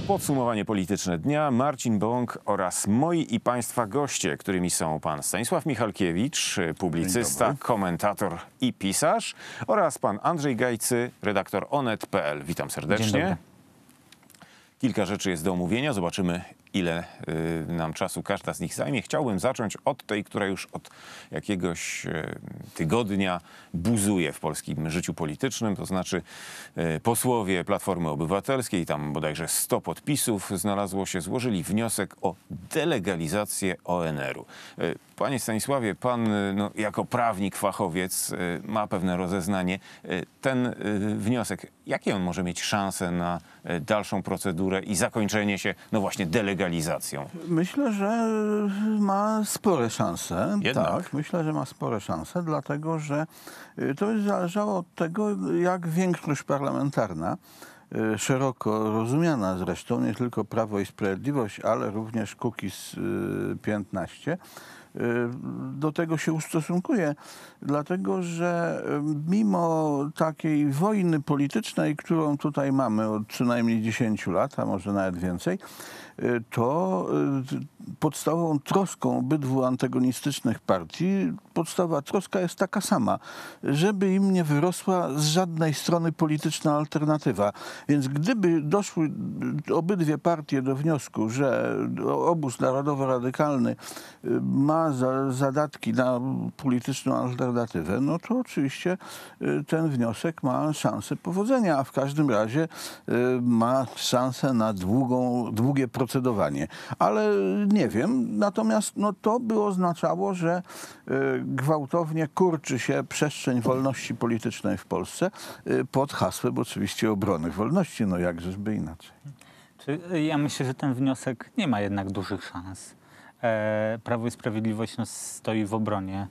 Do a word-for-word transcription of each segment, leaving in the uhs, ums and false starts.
podsumowanie polityczne dnia. Marcin Bąk oraz moi i państwa goście, którymi są pan Stanisław Michalkiewicz, publicysta, komentator i pisarz, oraz pan Andrzej Gajcy, redaktor onet kropka pe el. Witam serdecznie. Kilka rzeczy jest do omówienia. Zobaczymy, ile y, nam czasu każda z nich zajmie. Chciałbym zacząć od tej, która już od jakiegoś y, tygodnia buzuje w polskim życiu politycznym. To znaczy y, posłowie Platformy Obywatelskiej, tam bodajże sto podpisów znalazło się, złożyli wniosek o delegalizację O N R u. Y, Panie Stanisławie, pan y, no, jako prawnik, fachowiec y, ma pewne rozeznanie. Y, ten y, wniosek, jakie on może mieć szanse na y, dalszą procedurę i zakończenie się, no właśnie, delegalizacją? Myślę, że ma spore szanse. Jednak. Tak, myślę, że ma spore szanse, dlatego że to będzie zależało od tego, jak większość parlamentarna, szeroko rozumiana zresztą, nie tylko Prawo i Sprawiedliwość, ale również Kukiz piętnaście, do tego się ustosunkuje, dlatego że mimo takiej wojny politycznej, którą tutaj mamy od przynajmniej dziesięciu lat, a może nawet więcej, to podstawową troską obydwu antagonistycznych partii, podstawowa troska jest taka sama, żeby im nie wyrosła z żadnej strony polityczna alternatywa. Więc gdyby doszły obydwie partie do wniosku, że obóz narodowo-radykalny ma za, zadatki na polityczną alternatywę, no to oczywiście ten wniosek ma szansę powodzenia, a w każdym razie ma szansę na długą, długie procedowanie. Ale nie wiem, natomiast no, to by oznaczało, że gwałtownie kurczy się przestrzeń wolności politycznej w Polsce pod hasłem oczywiście obrony wolności, no jakżeżby inaczej. Ja myślę, że ten wniosek nie ma jednak dużych szans. Prawo i Sprawiedliwość no, stoi w obronie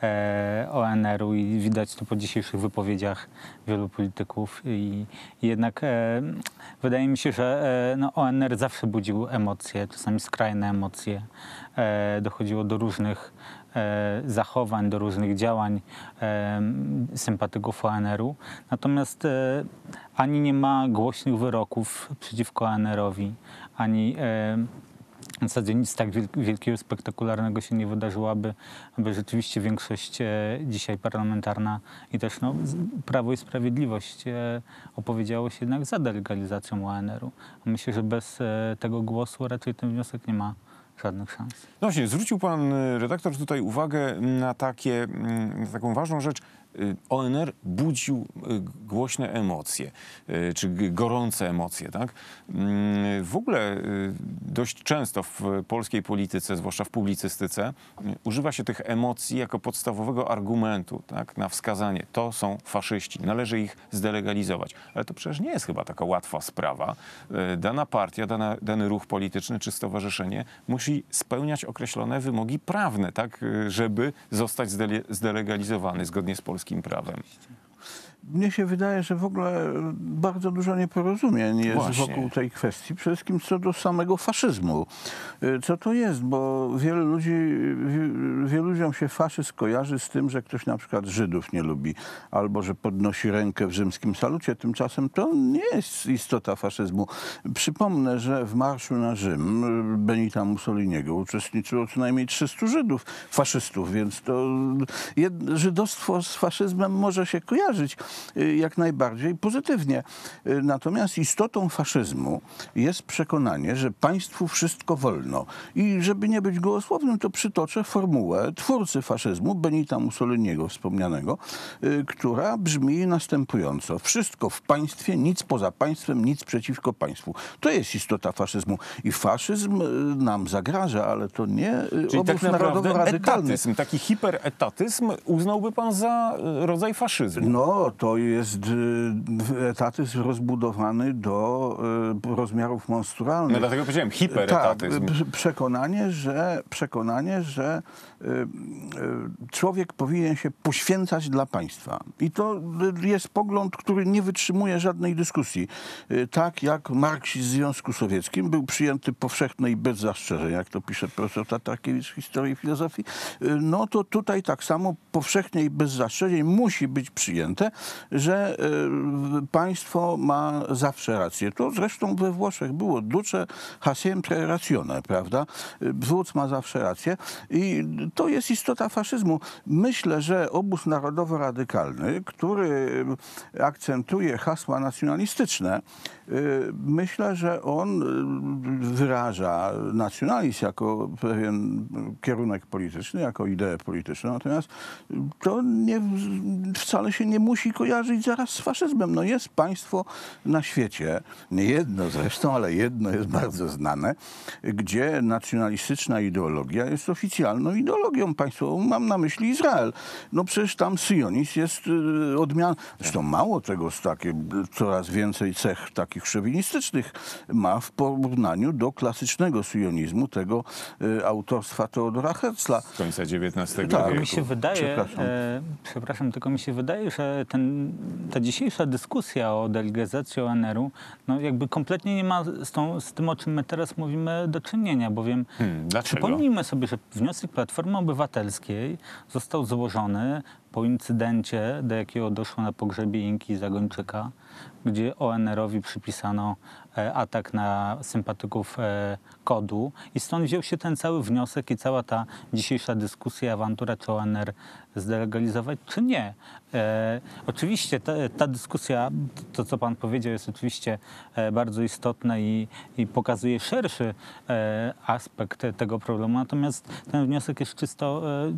O N R u i widać to po dzisiejszych wypowiedziach wielu polityków. I, i jednak e, wydaje mi się, że e, no, O N R zawsze budził emocje, czasami skrajne emocje. E, dochodziło do różnych e, zachowań, do różnych działań e, sympatyków O N R u. Natomiast e, ani nie ma głośnych wyroków przeciwko O N R owi, ani e, w zasadzie nic tak wielkiego, spektakularnego się nie wydarzyło, aby, aby rzeczywiście większość e, dzisiaj parlamentarna i też no, Prawo i Sprawiedliwość e, opowiedziało się jednak za delegalizacją O N R u. Myślę, że bez e, tego głosu raczej ten wniosek nie ma żadnych szans. No właśnie, zwrócił pan redaktor tutaj uwagę na, takie, na taką ważną rzecz. O N R budził głośne emocje, czy gorące emocje, tak? W ogóle dość często w polskiej polityce, zwłaszcza w publicystyce, używa się tych emocji jako podstawowego argumentu, tak? Na wskazanie. To są faszyści, należy ich zdelegalizować. Ale to przecież nie jest chyba taka łatwa sprawa. Dana partia, dana, dany ruch polityczny czy stowarzyszenie musi spełniać określone wymogi prawne, tak? Żeby zostać zdele zdelegalizowany zgodnie z polskim prawem. Mnie się wydaje, że w ogóle bardzo dużo nieporozumień jest Właśnie. wokół tej kwestii. Przede wszystkim co do samego faszyzmu. Co to jest? Bo wielu ludzi, wielu ludziom się faszyzm kojarzy z tym, że ktoś na przykład Żydów nie lubi, albo że podnosi rękę w rzymskim salucie. Tymczasem to nie jest istota faszyzmu. Przypomnę, że w marszu na Rzym Benita Mussoliniego uczestniczyło co najmniej trzystu Żydów, faszystów, więc to jed, żydostwo z faszyzmem może się kojarzyć jak najbardziej pozytywnie. Natomiast istotą faszyzmu jest przekonanie, że państwu wszystko wolno. I żeby nie być gołosłownym, to przytoczę formułę twórcy faszyzmu, Benita Mussoliniego wspomnianego, która brzmi następująco. Wszystko w państwie, nic poza państwem, nic przeciwko państwu. To jest istota faszyzmu. I faszyzm nam zagraża, ale to nie Czyli obóz tak narodowo-radykalny. etatyzm, taki hiperetatyzm uznałby pan za rodzaj faszyzmu? No, to jest etatyzm rozbudowany do rozmiarów monstrualnych. No dlatego powiedziałem hiperetatyzm. Tak, przekonanie, że, przekonanie, że człowiek powinien się poświęcać dla państwa. I to jest pogląd, który nie wytrzymuje żadnej dyskusji. Tak jak marksizm w Związku Sowieckim był przyjęty powszechnie i bez zastrzeżeń, jak to pisze profesor Tatarkiewicz w historii filozofii, no to tutaj tak samo powszechnie i bez zastrzeżeń musi być przyjęte, że y, państwo ma zawsze rację. To zresztą we Włoszech było duce ha sempre ratione, prawda? Wódz ma zawsze rację i to jest istota faszyzmu. Myślę, że obóz narodowo-radykalny, który akcentuje hasła nacjonalistyczne, myślę, że on wyraża nacjonalizm jako pewien kierunek polityczny, jako ideę polityczną, natomiast to nie, wcale się nie musi kojarzyć zaraz z faszyzmem. No jest państwo na świecie, nie jedno zresztą, ale jedno jest bardzo znane, gdzie nacjonalistyczna ideologia jest oficjalną ideologią państwową. Mam na myśli Izrael. No przecież tam syjonizm jest odmian. Zresztą mało tego, takie, coraz więcej cech takich szowinistycznych ma w porównaniu do klasycznego syjonizmu, tego y, autorstwa Teodora Herzla. Z końca dziewiętnastego Tak. wieku. Mi się wydaje, Przepraszam. e, przepraszam, tylko mi się wydaje, że ten, ta dzisiejsza dyskusja o delegalizacji O N R-u no jakby kompletnie nie ma z, tą, z tym, o czym my teraz mówimy, do czynienia, bowiem Hmm, dlaczego? przypomnijmy sobie, że wniosek Platformy Obywatelskiej został złożony po incydencie, do jakiego doszło na pogrzebie Inki Zagończyka, gdzie O N R-owi przypisano e, atak na sympatyków e, kodu i stąd wziął się ten cały wniosek i cała ta dzisiejsza dyskusja, awantura, czy O N R zdelegalizować, czy nie. E, oczywiście ta, ta dyskusja, to co pan powiedział, jest oczywiście e, bardzo istotna i, i pokazuje szerszy e, aspekt tego problemu, natomiast ten wniosek jest czysto e,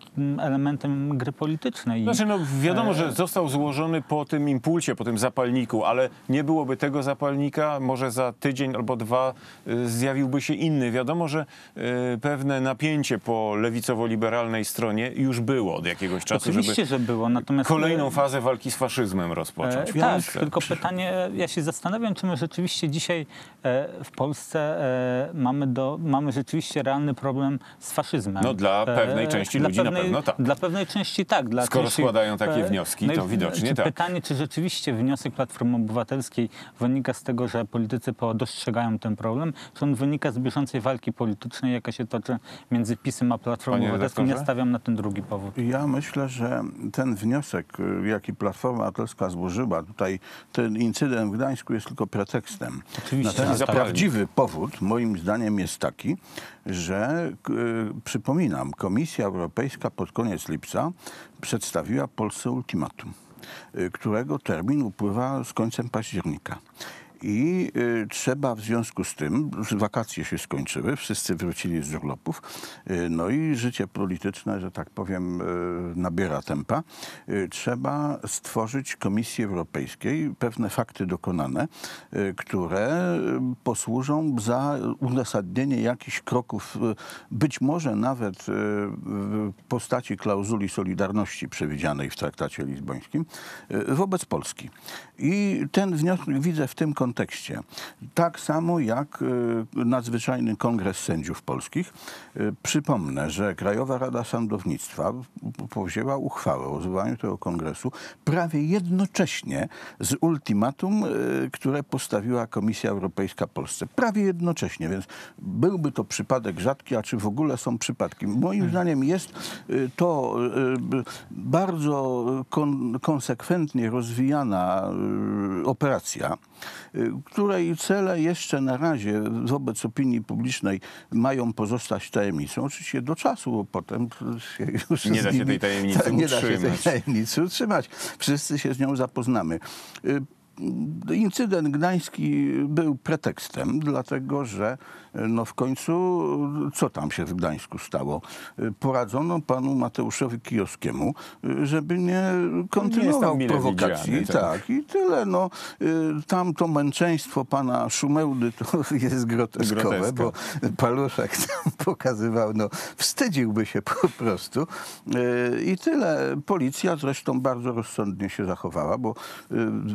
elementem gry politycznej. Znaczy, no wiadomo, że został złożony po tym impulsie, po tym zapalniku, ale nie byłoby tego zapalnika, może za tydzień albo dwa y, zjawiłby się inny. Wiadomo, że y, pewne napięcie po lewicowo-liberalnej stronie już było od jakiegoś czasu, Oczywiście, żeby że było, natomiast kolejną fazę walki z faszyzmem rozpocząć. E, w tak, Polsce. tylko pytanie, ja się zastanawiam, czy my rzeczywiście dzisiaj e, w Polsce e, mamy, do, mamy rzeczywiście realny problem z faszyzmem. No dla pewnej E, części dla ludzi na pewnej- pewno tak. Dla pewnej części tak. Dla Skoro części, składają takie e, wnioski, no i to widocznie czy tak. Pytanie, czy rzeczywiście wniosek Platformy Obywatelskiej wynika z tego, że politycy P O dostrzegają ten problem, czy on wynika z bieżącej walki politycznej, jaka się toczy między PiS-em a Platformą Panie Obywatelską. Ja redaktorze? stawiam na ten drugi powód. Ja myślę, że ten wniosek, jaki Platforma Obywatelska złożyła, tutaj ten incydent w Gdańsku jest tylko pretekstem. Oczywiście. Natomiast Zapalnik. prawdziwy powód, moim zdaniem, jest taki, że, k- przypominam, Komisja Europejska pod koniec lipca przedstawiła Polsce ultimatum, y, którego termin upływa z końcem października. I y, trzeba w związku z tym, że wakacje się skończyły, wszyscy wrócili z urlopów, y, no i życie polityczne, że tak powiem, y, nabiera tempa. Y, trzeba stworzyć Komisji Europejskiej pewne fakty dokonane, y, które y, posłużą za uzasadnienie jakichś kroków, y, być może nawet y, w postaci klauzuli solidarności przewidzianej w traktacie lizbońskim, y, wobec Polski. I ten wniosek widzę w tym kontekście. Tak samo jak y, Nadzwyczajny Kongres Sędziów Polskich. Y, przypomnę, że Krajowa Rada Sądownictwa p- powzięła uchwałę o zwołaniu tego kongresu prawie jednocześnie z ultimatum, y, które postawiła Komisja Europejska Polsce. Prawie jednocześnie, więc byłby to przypadek rzadki, a czy w ogóle są przypadki? Moim zdaniem jest y, to y, bardzo kon- konsekwentnie rozwijana y, operacja, y, której cele jeszcze na razie wobec opinii publicznej mają pozostać tajemnicą. Oczywiście do czasu, bo potem się już Nie z da się nimi- tej tajemnicy tak, nie da się tej utrzymać. tajemnicy utrzymać. Wszyscy się z nią zapoznamy. Y, Incydent gdański był pretekstem, dlatego że no w końcu co tam się w Gdańsku stało? Poradzono panu Mateuszowi Kijowskiemu, żeby nie kontynuował mile prowokacji. widziany, tak. Tak, i tyle. No, tam to męczeństwo pana Szumełdy to jest groteskowe, Groteska. bo Paluszek tam pokazywał, no wstydziłby się po prostu. I tyle. Policja zresztą bardzo rozsądnie się zachowała, bo przyłączyła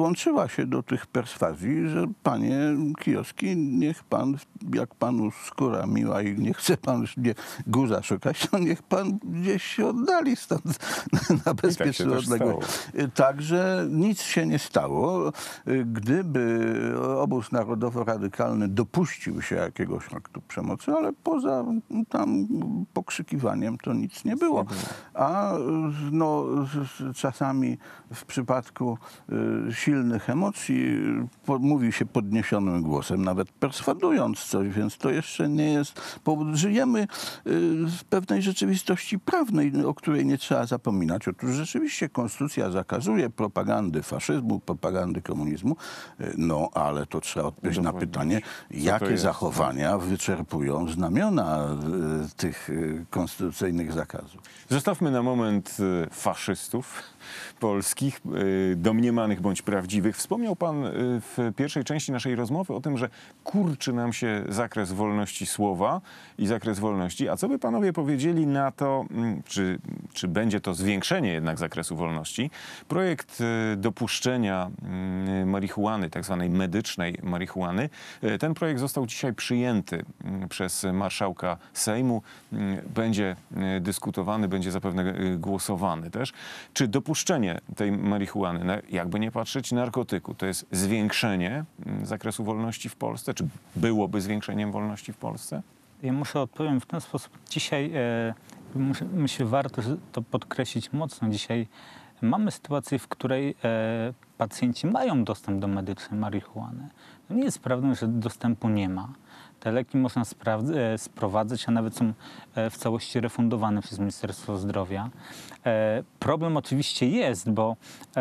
dołączyła się do tych perswazji, że panie Kijowski, niech pan, jak panu skóra miła i nie chce pan już nie guza szukać, to niech pan gdzieś się oddali stąd na bezpieczną też odległość. Także nic się nie stało. Gdyby obóz narodowo-radykalny dopuścił się jakiegoś aktu przemocy, ale poza tam pokrzykiwaniem to nic nie było. A no, czasami w przypadku y, silnych emocji po, mówi się podniesionym głosem, nawet perswadując coś, więc to jeszcze nie jest powód. Żyjemy y, w pewnej rzeczywistości prawnej, o której nie trzeba zapominać. Otóż rzeczywiście konstytucja zakazuje propagandy faszyzmu, propagandy komunizmu, y, no ale to trzeba odpowiedzieć na pytanie, jakie zachowania wyczerpują znamiona y, tych y, konstytucyjnych zakazów. Zostawmy na moment y, faszystów polskich, y, domniemanych bądź prawdziwych. Wspomniał pan y, w pierwszej części naszej rozmowy o tym, że kurczy nam się zakres wolności słowa i zakres wolności. A co by panowie powiedzieli na to, mm, czy, czy będzie to zwiększenie jednak zakresu wolności? Projekt y, dopuszczenia y, marihuany, tak zwanej medycznej marihuany, y, ten projekt został dzisiaj przyjęty y, przez marszałka Sejmu. Y, będzie y, dyskutowany, będzie zapewne y, głosowany też. Czy dopuszczenie tej marihuany, na, jakby nie patrzeć, narkotyku, to jest zwiększenie y, zakresu wolności w Polsce? Czy byłoby zwiększeniem wolności w Polsce? Ja muszę odpowiem w ten sposób. Dzisiaj, e, muszę, myślę, warto to podkreślić mocno. Dzisiaj mamy sytuację, w której e, pacjenci mają dostęp do medycznej marihuany. To nie jest prawdą, że dostępu nie ma. Te leki można e, sprowadzać, a nawet są e, w całości refundowane przez Ministerstwo Zdrowia. E, problem oczywiście jest, bo e,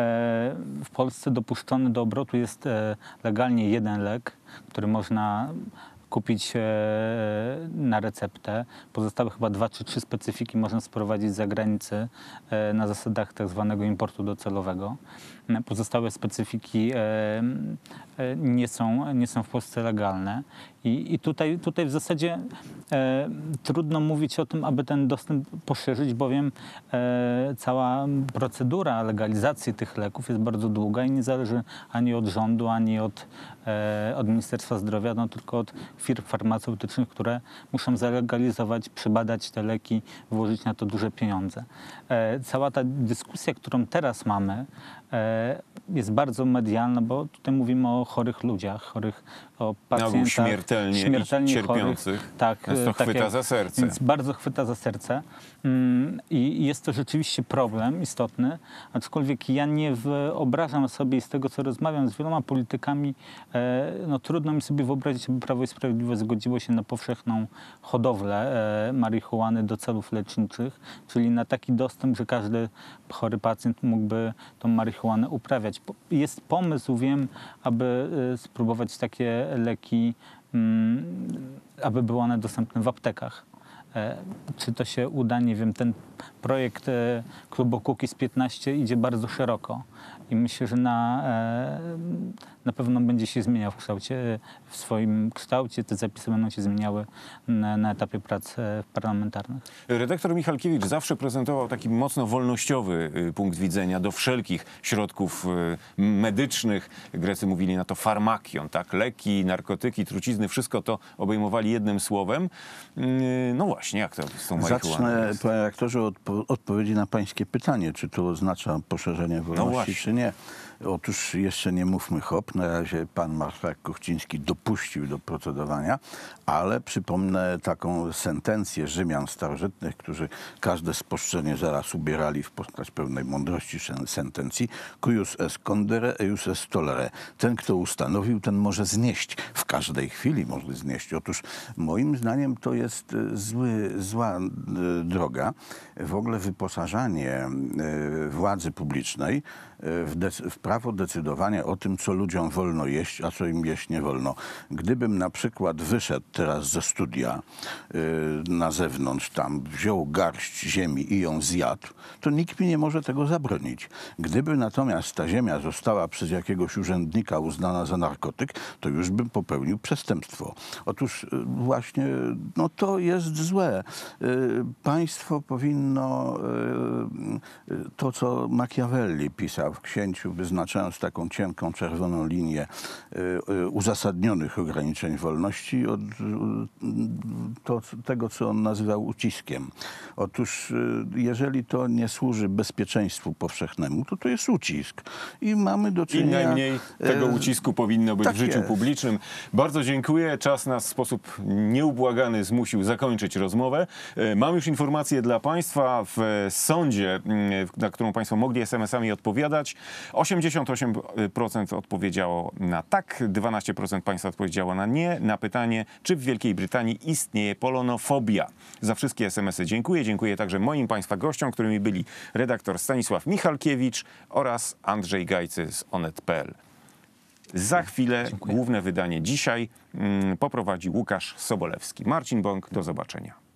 w Polsce dopuszczony do obrotu jest e, legalnie jeden lek, który można kupić e, na receptę. Pozostałe chyba dwa czy trzy specyfiki można sprowadzić z zagranicy e, na zasadach tak zwanego importu docelowego. Pozostałe specyfiki e, e, nie są, nie są w Polsce legalne. I, i tutaj, tutaj w zasadzie e, trudno mówić o tym, aby ten dostęp poszerzyć, bowiem e, cała procedura legalizacji tych leków jest bardzo długa i nie zależy ani od rządu, ani od, e, od Ministerstwa Zdrowia, no, tylko od firm farmaceutycznych, które muszą zalegalizować, przebadać te leki, włożyć na to duże pieniądze. E, cała ta dyskusja, którą teraz mamy, e, jest bardzo medialna, bo tutaj mówimy o chorych ludziach, chorych, o pacjentach śmiertelnie, śmiertelnie i cierpiących. Chorych. Tak, to takie, chwyta za serce. Więc bardzo chwyta za serce. I jest to rzeczywiście problem istotny, aczkolwiek ja nie wyobrażam sobie, z tego co rozmawiam z wieloma politykami, no trudno mi sobie wyobrazić, aby Prawo i Sprawiedliwość zgodziło się na powszechną hodowlę marihuany do celów leczniczych, czyli na taki dostęp, że każdy chory pacjent mógłby tą marihuanę uprawiać. Jest pomysł, wiem, aby spróbować takie leki, aby były one dostępne w aptekach. Czy to się uda? Nie wiem. Ten projekt klubu Kukiz piętnaście idzie bardzo szeroko i myślę, że na, na pewno będzie się zmieniał w kształcie, w swoim kształcie. Te zapisy będą się zmieniały na, na etapie prac parlamentarnych. Redaktor Michalkiewicz zawsze prezentował taki mocno wolnościowy punkt widzenia do wszelkich środków medycznych. Grecy mówili na to farmakion, tak? Leki, narkotyki, trucizny, wszystko to obejmowali jednym słowem. No właśnie, jak to z tą marihuaną Zacznę, jest? panie rektorze, od odpowiedzi na pańskie pytanie, czy to oznacza poszerzenie wolności, No czy nie. Otóż jeszcze nie mówmy hop, na razie pan marszałek Kuchciński dopuścił do procedowania, ale przypomnę taką sentencję Rzymian starożytnych, którzy każde sposzczenie zaraz ubierali w postać pełnej mądrości sentencji. Cuius est condere, eius est tolere. Ten, kto ustanowił, ten może znieść. W każdej chwili może znieść. Otóż moim zdaniem to jest zły, zła droga. W ogóle wyposażanie władzy publicznej w, w prawo decydowania o tym, co ludziom wolno jeść, a co im jeść nie wolno. Gdybym na przykład wyszedł teraz ze studia y, na zewnątrz, tam wziął garść ziemi i ją zjadł, to nikt mi nie może tego zabronić. Gdyby natomiast ta ziemia została przez jakiegoś urzędnika uznana za narkotyk, to już bym popełnił przestępstwo. Otóż y, właśnie no, to jest złe. złe. Y, Państwo powinno y, y, to, co Machiavelli pisał w Księciu, wyznaczając taką cienką, czerwoną linię y, y, uzasadnionych ograniczeń wolności od y, to, tego, co on nazywał uciskiem. Otóż y, jeżeli to nie służy bezpieczeństwu powszechnemu, to to jest ucisk. I mamy do I czynienia... najmniej tego y, ucisku powinno być tak w życiu jest. publicznym. Bardzo dziękuję. Czas nas w sposób nieubłagany zmusił zakończyć rozmowę. E, Mam już informację dla Państwa. W sądzie, mm, na którą Państwo mogli es em esami odpowiadać, osiemdziesiąt osiem procent odpowiedziało na tak, dwanaście procent Państwa odpowiedziało na nie. Na pytanie, czy w Wielkiej Brytanii istnieje polonofobia. Za wszystkie es em esy dziękuję. Dziękuję także moim Państwa gościom, którymi byli redaktor Stanisław Michalkiewicz oraz Andrzej Gajcy z onet kropka pe el. Za chwilę Dziękuję. główne wydanie dzisiaj mm, poprowadzi Łukasz Sobolewski. Marcin Bąk, do zobaczenia.